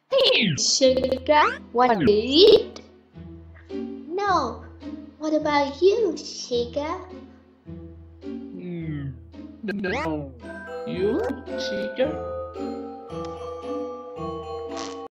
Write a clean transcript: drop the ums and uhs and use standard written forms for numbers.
Chica, want to eat? No. What about you, chica? No. You, chica?